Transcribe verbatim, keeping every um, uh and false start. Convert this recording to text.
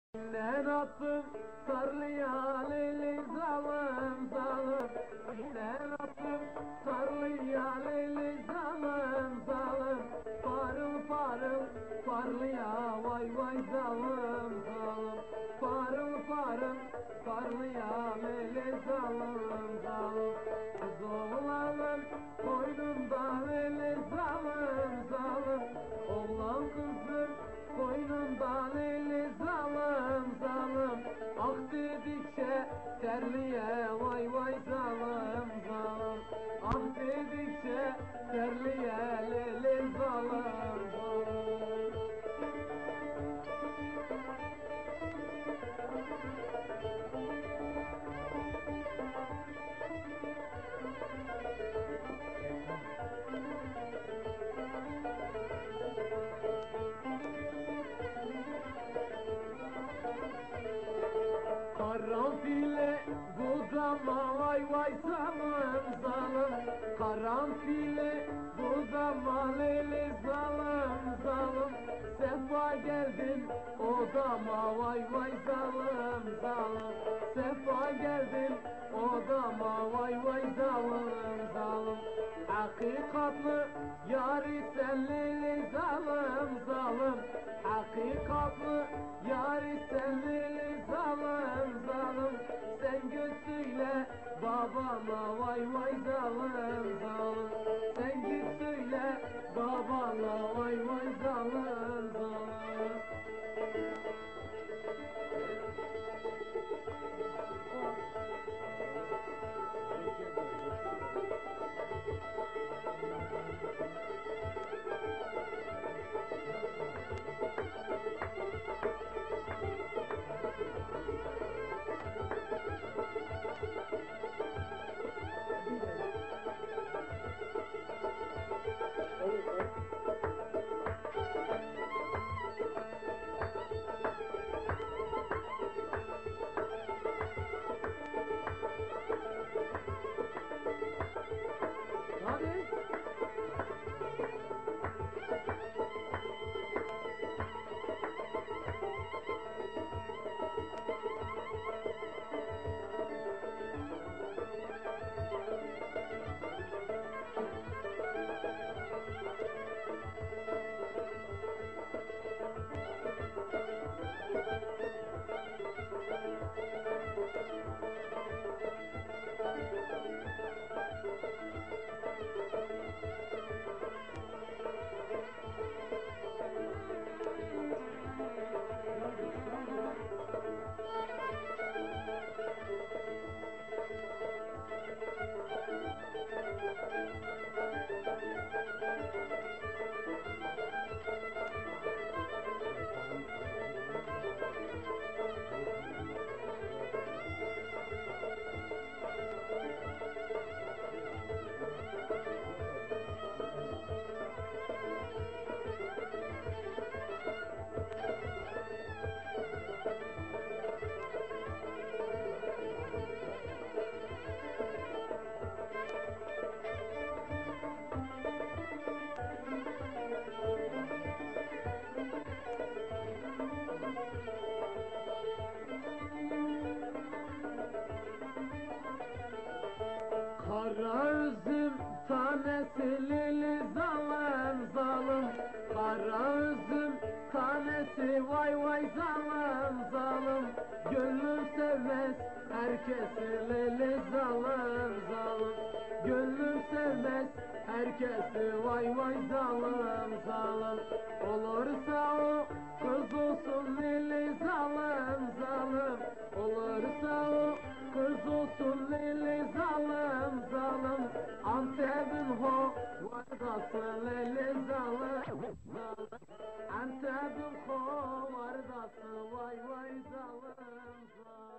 Nen attım tarlaya leyli zalım zalım. Nen attım tarlaya leyli zalım zalım. Parıl parıl parlaya vay vay zalım zalım. Parıl parıl parlaya leyli zalım zalım. Kız oğlanın koynunda leyli zalım zalım. Oğlan kızın koynunda leyli zalım zalım. Ah dedikçe terliye vay vay zalım zalım. Ah dedikçe terliye leyli zalım zalım. Karanfile budama vay vay zalım zalım. Karanfile budama leyli zalım zalım. Sefa geldin odama vay vay zalım zalım. Sefa geldin odama vay vay zalım zalım. Hakikatlı yari sen leyli zalım zalım. Hakikatlı yari sen leyli zalım zalım. Sen götüyle babana vay vay zalım zalım. Sen git söyle babana vay vay zalım zalım. Hadi. Kara üzüm tanesi lili zalım zalım. Kara üzüm tanesi vay vay zalım zalım. Gönlüm sevmez herkesi lili zalım zalım. Gönlüm sevmez herkesi vay vay zalım zalım. Olursa o kız olsun lili zalım zalım. Olursa o kız olsun lili zalım zalım. Antep'in ho vardası lili zalım zalım. Antep'in ho vardası vay vay zalım zalım.